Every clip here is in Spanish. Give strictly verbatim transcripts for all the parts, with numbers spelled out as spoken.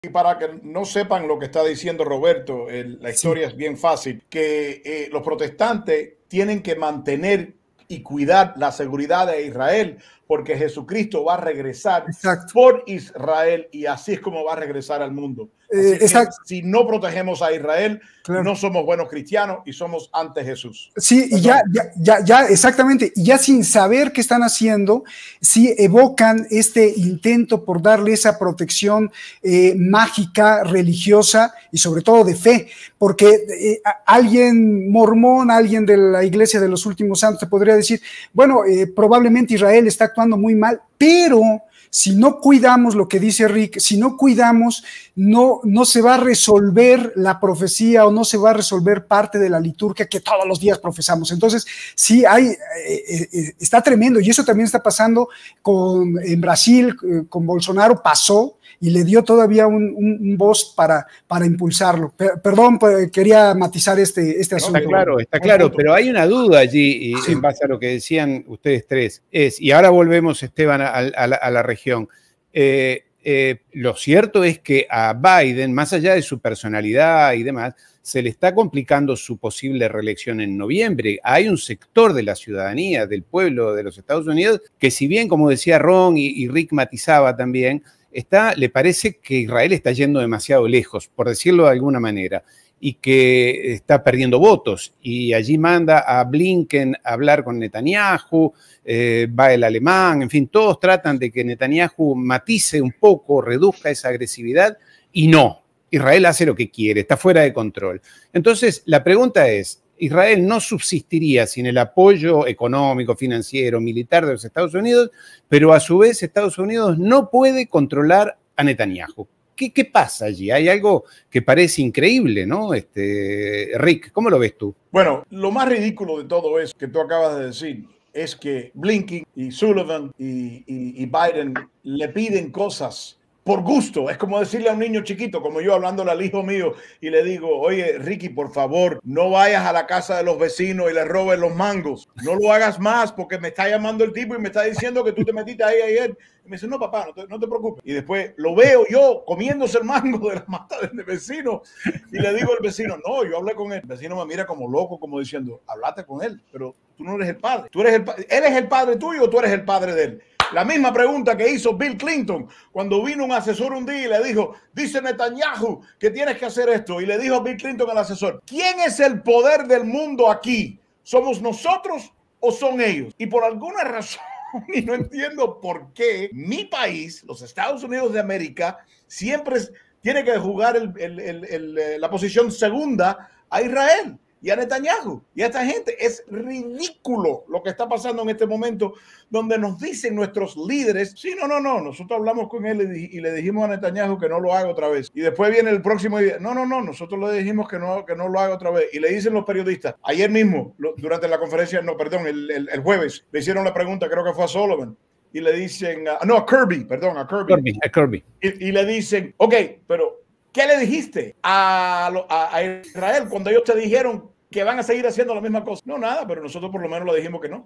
Y para que no sepan lo que está diciendo Roberto, el, la historia sí. es bien fácil, que eh, los protestantes tienen que mantener y cuidar la seguridad de Israel, porque Jesucristo va a regresar Exacto. por Israel y así es como va a regresar al mundo. Así eh, que si no protegemos a Israel, claro. no somos buenos cristianos y somos ante Jesús. Sí, y ya, ya, ya, ya, exactamente, y ya sin saber qué están haciendo, sí evocan este intento por darle esa protección eh, mágica, religiosa y sobre todo de fe, porque eh, alguien mormón, alguien de la iglesia de los últimos santos te podría decir, bueno, eh, probablemente Israel está actuando muy mal, pero si no cuidamos lo que dice Rick, si no cuidamos, no, no se va a resolver la profecía o no se va a resolver parte de la liturgia que todos los días profesamos. Entonces, sí, hay, eh, eh, está tremendo y eso también está pasando con, en Brasil, eh, con Bolsonaro pasó y le dio todavía un, un, un voz para, para impulsarlo. Per, perdón, quería matizar este, este asunto. Está claro, está claro, pero hay una duda allí, y sí. en base a lo que decían ustedes tres, es, y ahora volvemos, Esteban, a, a, la, a la región. Eh, eh, lo cierto es que a Biden, más allá de su personalidad y demás, se le está complicando su posible reelección en noviembre. Hay un sector de la ciudadanía, del pueblo de los Estados Unidos, que si bien, como decía Ron y, y Rick matizaba también, Está, le parece que Israel está yendo demasiado lejos, por decirlo de alguna manera, y que está perdiendo votos. Y allí manda a Blinken a hablar con Netanyahu, eh, va el alemán, en fin, todos tratan de que Netanyahu matice un poco, reduzca esa agresividad, y no, Israel hace lo que quiere, está fuera de control. Entonces, la pregunta es, Israel no subsistiría sin el apoyo económico, financiero, militar de los Estados Unidos, pero a su vez Estados Unidos no puede controlar a Netanyahu. ¿Qué, qué pasa allí? Hay algo que parece increíble, ¿no? Este, Rick, ¿cómo lo ves tú? Bueno, lo más ridículo de todo eso que tú acabas de decir es que Blinken y Sullivan y, y, y Biden le piden cosas por gusto. Es como decirle a un niño chiquito, como yo hablándole al hijo mío y le digo, oye, Ricky, por favor, no vayas a la casa de los vecinos y le robes los mangos. No lo hagas más porque me está llamando el tipo y me está diciendo que tú te metiste ahí ayer. Y me dice, no, papá, no te, no te preocupes. Y después lo veo yo comiéndose el mango de la mata del vecino y le digo al vecino, no, yo hablé con él. El vecino me mira como loco, como diciendo, hablaste con él, pero tú no eres el padre. ¿Tú eres el pa- ¿Él es el padre tuyo o tú eres el padre de él? La misma pregunta que hizo Bill Clinton cuando vino un asesor un día y le dijo, dice Netanyahu que tienes que hacer esto. Y le dijo a Bill Clinton al asesor, ¿quién es el poder del mundo aquí? ¿Somos nosotros o son ellos? Y por alguna razón, y no entiendo por qué, mi país, los Estados Unidos de América, siempre tiene que jugar el, el, el, el, la posición segunda a Israel y a Netanyahu y a esta gente. Es ridículo lo que está pasando en este momento, donde nos dicen nuestros líderes, sí, no, no, no, nosotros hablamos con él y, y le dijimos a Netanyahu que no lo haga otra vez. Y después viene el próximo día, no, no, no, nosotros le dijimos que no, que no lo haga otra vez. Y le dicen los periodistas, ayer mismo, lo, durante la conferencia, no, perdón, el, el, el jueves, le hicieron la pregunta, creo que fue a Sullivan, y le dicen, uh, no, a Kirby, perdón, a Kirby. Kirby, a Kirby. Y, y le dicen, ok, pero ¿qué le dijiste a, a, a Israel cuando ellos te dijeron que van a seguir haciendo la misma cosa? No, nada, pero nosotros por lo menos le dijimos que no.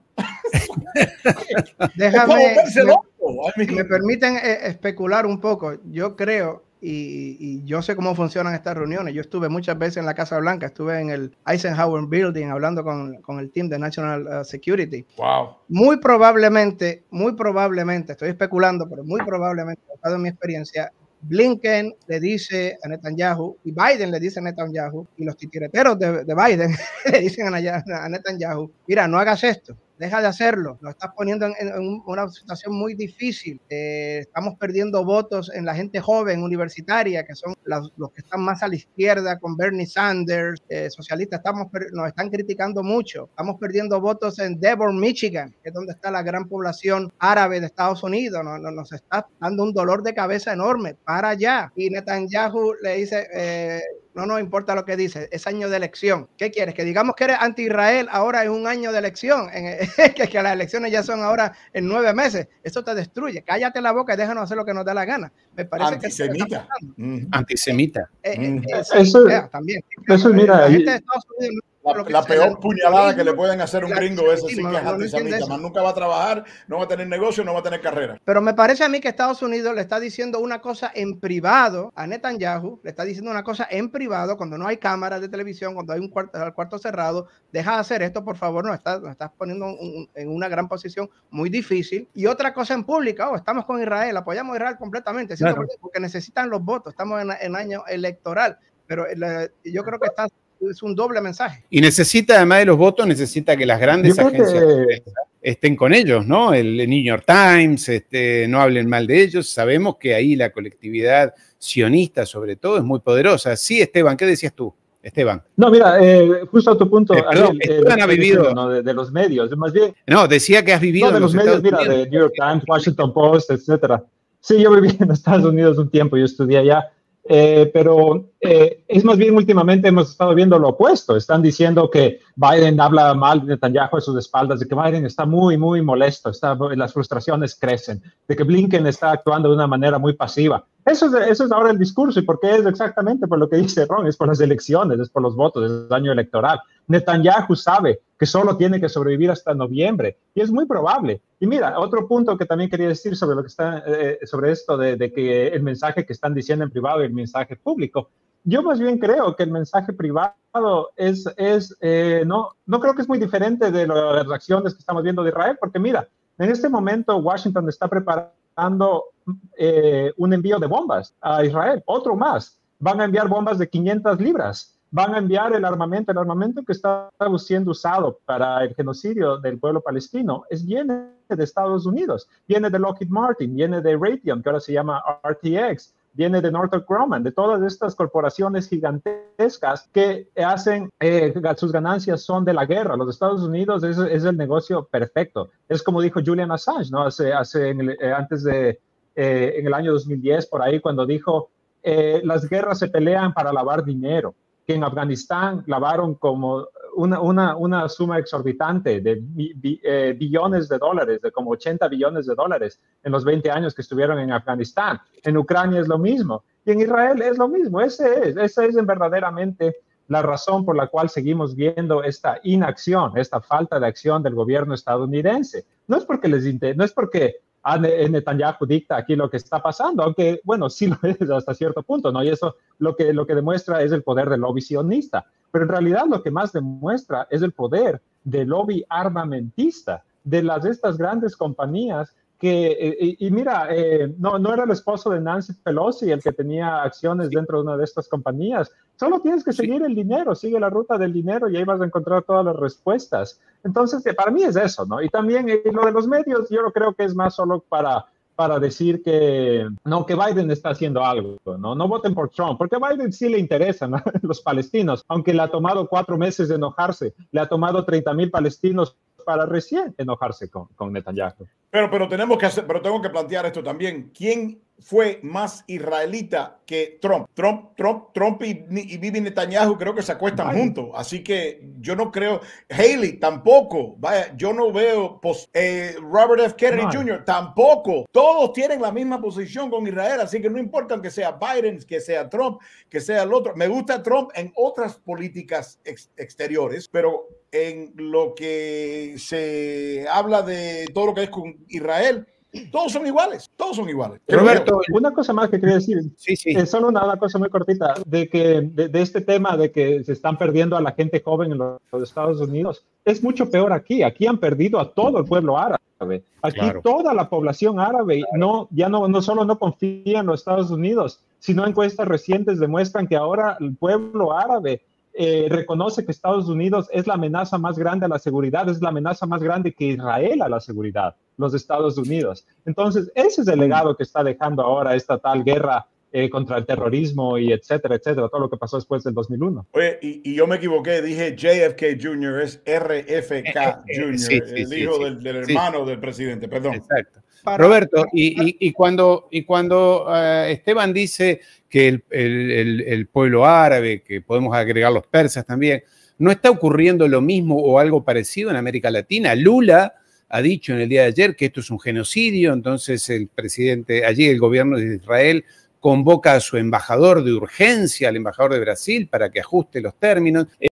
Déjame, me, me permiten eh, especular un poco. Yo creo, y, y yo sé cómo funcionan estas reuniones. Yo estuve muchas veces en la Casa Blanca, estuve en el Eisenhower Building hablando con, con el team de National uh, Security. Wow. Muy probablemente, muy probablemente, estoy especulando, pero muy probablemente, basado en mi experiencia, Blinken le dice a Netanyahu y Biden le dice a Netanyahu y los titireteros de, de Biden le dicen a Netanyahu, mira, no hagas esto, deja de hacerlo, nos estás poniendo en, en una situación muy difícil, eh, estamos perdiendo votos en la gente joven universitaria, que son los, los que están más a la izquierda con Bernie Sanders, eh, socialistas, estamos, nos están criticando mucho, estamos perdiendo votos en Dearborn, Michigan, que es donde está la gran población árabe de Estados Unidos, nos, nos está dando un dolor de cabeza enorme, para allá. Y Netanyahu le dice, eh, no nos importa lo que dice, es año de elección. ¿Qué quieres? Que digamos que eres anti-Israel, ahora es un año de elección, en, que, que las elecciones ya son ahora en nueve meses. Eso te destruye. Cállate la boca y déjanos hacer lo que nos dé la gana. Me parece Antisemita. Que mm. Antisemita. Eh, eh, mm. eh, sí, eso, yeah, también. eso, mira, la ahí, gente de Estados Unidos La, la peor puñalada que le pueden hacer a un gringo, eso sí que es antisemita. Más nunca va a trabajar, no va a tener negocio, no va a tener carrera. Pero me parece a mí que Estados Unidos le está diciendo una cosa en privado a Netanyahu, le está diciendo una cosa en privado cuando no hay cámaras de televisión, cuando hay un cuarto, el cuarto cerrado. Deja de hacer esto, por favor, nos estás, nos estás poniendo un, en una gran posición muy difícil. Y otra cosa en pública, oh, estamos con Israel, apoyamos a Israel completamente, claro, porque necesitan los votos, estamos en, en año electoral, pero la, yo creo que está es un doble mensaje. Y necesita, además de los votos, necesita que las grandes agencias que... estén con ellos, ¿no? El New York Times, este, no hablen mal de ellos. Sabemos que ahí la colectividad sionista, sobre todo, es muy poderosa. Sí, Esteban, ¿qué decías tú, Esteban? No, mira, eh, justo a tu punto, eh, perdón, Ariel, Esteban eh, ha vivido... diciendo, ¿no? de, de los medios, más bien... No, decía que has vivido no, de en los, los medios, Estados mira, Unidos. de New York Times, Washington Post, etcétera. Sí, yo viví en Estados Unidos un tiempo, yo estudié allá. Eh, pero eh, es más bien últimamente hemos estado viendo lo opuesto. Están diciendo que Biden habla mal de Netanyahu a sus espaldas, de que Biden está muy, muy molesto, está, las frustraciones crecen, de que Blinken está actuando de una manera muy pasiva. Eso es, eso es ahora el discurso. ¿Y por qué es exactamente por lo que dice Ron? Es por las elecciones, es por los votos, es el año electoral. Netanyahu sabe que solo tiene que sobrevivir hasta noviembre y es muy probable. Y mira, otro punto que también quería decir sobre lo que está, eh, sobre esto de, de que el mensaje que están diciendo en privado y el mensaje público. Yo más bien creo que el mensaje privado es, es eh, no, no creo que es muy diferente de las reacciones que estamos viendo de Israel, porque mira, en este momento Washington está preparando eh, un envío de bombas a Israel, otro más. Van a enviar bombas de quinientas libras. Van a enviar el armamento, el armamento que está siendo usado para el genocidio del pueblo palestino, es, viene de Estados Unidos, viene de Lockheed Martin, viene de Raytheon, que ahora se llama R T X, viene de Northrop Grumman, de todas estas corporaciones gigantescas que hacen, eh, sus ganancias son de la guerra. Los Estados Unidos es, es el negocio perfecto. Es como dijo Julian Assange, ¿no? Hace, hace en el, eh, antes de, eh, en el año dos mil diez, por ahí, cuando dijo, eh, las guerras se pelean para lavar dinero, que en Afganistán lavaron como una, una, una suma exorbitante de bi, bi, eh, billones de dólares, de como ochenta billones de dólares en los veinte años que estuvieron en Afganistán. En Ucrania es lo mismo. Y en Israel es lo mismo. Ese es, esa es verdaderamente la razón por la cual seguimos viendo esta inacción, esta falta de acción del gobierno estadounidense. No es porque les no es porque Netanyahu dicta aquí lo que está pasando, aunque, bueno, sí lo es hasta cierto punto, ¿no? Y eso lo que, lo que demuestra es el poder del lobby sionista. Pero en realidad lo que más demuestra es el poder del lobby armamentista, de las, estas grandes compañías que, eh, y, y mira, eh, no, no era el esposo de Nancy Pelosi el que tenía acciones dentro de una de estas compañías. Solo tienes que seguir el dinero, sigue la ruta del dinero y ahí vas a encontrar todas las respuestas. Entonces, para mí es eso, ¿no? Y también eh, lo de los medios, yo creo que es más solo para, para decir que, no, que Biden está haciendo algo, ¿no? No voten por Trump, porque a Biden sí le interesan, ¿no?, los palestinos, aunque le ha tomado cuatro meses de enojarse, le ha tomado treinta mil palestinos para recién enojarse con, con Netanyahu. Pero, pero tenemos que hacer, pero tengo que plantear esto también. ¿Quién fue más israelita que Trump? Trump, Trump, Trump y, y Bibi Netanyahu creo que se acuestan Ay. juntos. Así que yo no creo. Haley tampoco. Vaya, yo no veo. Pues, eh, Robert F. Kennedy Ay. junior tampoco. Todos tienen la misma posición con Israel. Así que no importa que sea Biden, que sea Trump, que sea el otro. Me gusta Trump en otras políticas ex exteriores, pero en lo que se habla de todo lo que es con Israel, todos son iguales, todos son iguales. Roberto, una cosa más que quería decir, sí, sí. Es solo una, una cosa muy cortita, de que de, de este tema de que se están perdiendo a la gente joven en los, los Estados Unidos, es mucho peor aquí, aquí han perdido a todo el pueblo árabe, aquí claro. Toda la población árabe claro. no, ya no, no solo no confía en los Estados Unidos, sino encuestas recientes demuestran que ahora el pueblo árabe Eh, reconoce que Estados Unidos es la amenaza más grande a la seguridad, es la amenaza más grande que Israel a la seguridad, los Estados Unidos. Entonces, ese es el legado que está dejando ahora esta tal guerra eh, contra el terrorismo y etcétera, etcétera, todo lo que pasó después del dos mil uno. Oye, y, y yo me equivoqué, dije J F K junior, es R F K junior, sí, sí, el sí, hijo sí, del, del hermano sí. del presidente, perdón. Exacto. Roberto, y, y, y cuando, y cuando uh, Esteban dice que el, el, el, el pueblo árabe, que podemos agregar los persas también, ¿no está ocurriendo lo mismo o algo parecido en América Latina? Lula ha dicho en el día de ayer que esto es un genocidio, entonces el presidente, allí el gobierno de Israel convoca a su embajador de urgencia, al embajador de Brasil, para que ajuste los términos.